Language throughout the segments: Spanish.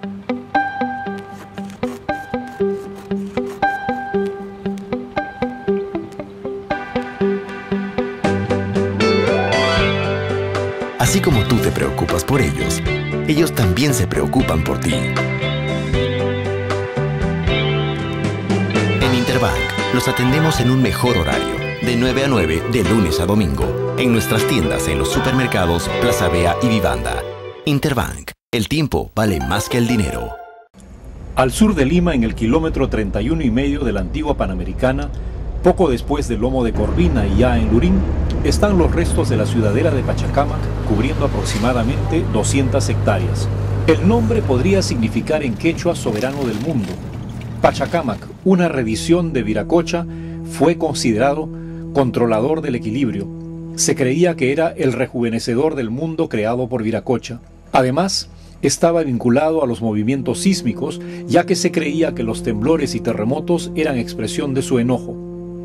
Así como tú te preocupas por ellos también se preocupan por ti. En Interbank los atendemos en un mejor horario, de 9 a 9 de lunes a domingo, en nuestras tiendas en los supermercados Plaza Vea y Vivanda. Interbank, el tiempo vale más que el dinero. Al sur de Lima, en el kilómetro 31,5 de la antigua Panamericana, poco después del lomo de Corvina y ya en Lurín, están los restos de la ciudadela de Pachacámac, cubriendo aproximadamente 200 hectáreas. El nombre podría significar en quechua soberano del mundo. Pachacámac, una reedición de Viracocha, fue considerado controlador del equilibrio. Se creía que era el rejuvenecedor del mundo creado por Viracocha. Además, estaba vinculado a los movimientos sísmicos, ya que se creía que los temblores y terremotos eran expresión de su enojo.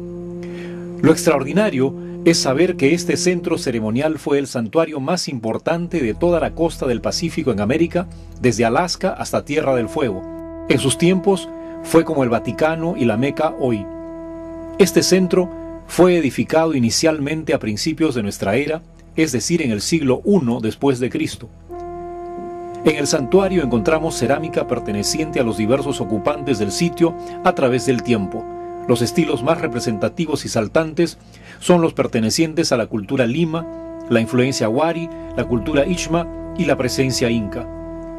Lo extraordinario es saber que este centro ceremonial fue el santuario más importante de toda la costa del Pacífico en América, desde Alaska hasta Tierra del Fuego. En sus tiempos fue como el Vaticano y la Meca hoy. Este centro fue edificado inicialmente a principios de nuestra era, es decir, en el siglo I después de Cristo. En el santuario encontramos cerámica perteneciente a los diversos ocupantes del sitio a través del tiempo. Los estilos más representativos y saltantes son los pertenecientes a la cultura lima, la influencia wari, la cultura ichma y la presencia inca.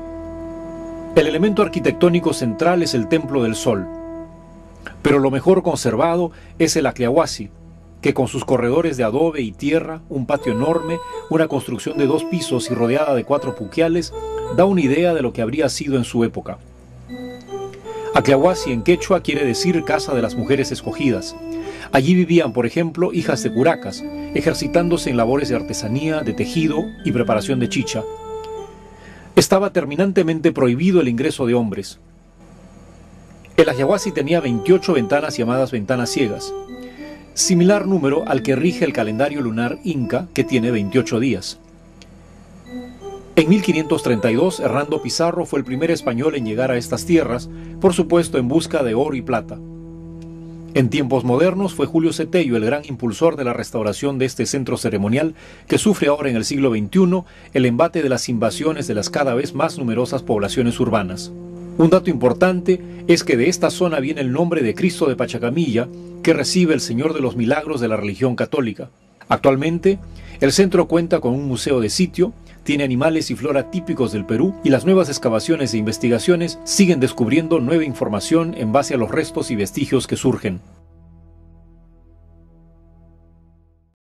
El elemento arquitectónico central es el Templo del Sol, pero lo mejor conservado es el Acliahuasi, que con sus corredores de adobe y tierra, un patio enorme, una construcción de 2 pisos y rodeada de 4 puquiales, da una idea de lo que habría sido en su época. Acliahuasi en quechua quiere decir casa de las mujeres escogidas. Allí vivían, por ejemplo, hijas de curacas, ejercitándose en labores de artesanía, de tejido y preparación de chicha. Estaba terminantemente prohibido el ingreso de hombres. El Acliahuasi tenía 28 ventanas llamadas ventanas ciegas, similar número al que rige el calendario lunar inca, que tiene 28 días. En 1532, Hernando Pizarro fue el primer español en llegar a estas tierras, por supuesto en busca de oro y plata. En tiempos modernos fue Julio Cetello el gran impulsor de la restauración de este centro ceremonial que sufre ahora en el siglo XXI el embate de las invasiones de las cada vez más numerosas poblaciones urbanas. Un dato importante es que de esta zona viene el nombre de Cristo de Pachacamilla, que recibe el Señor de los Milagros de la religión católica. Actualmente, el centro cuenta con un museo de sitio, tiene animales y flora típicos del Perú y las nuevas excavaciones e investigaciones siguen descubriendo nueva información en base a los restos y vestigios que surgen.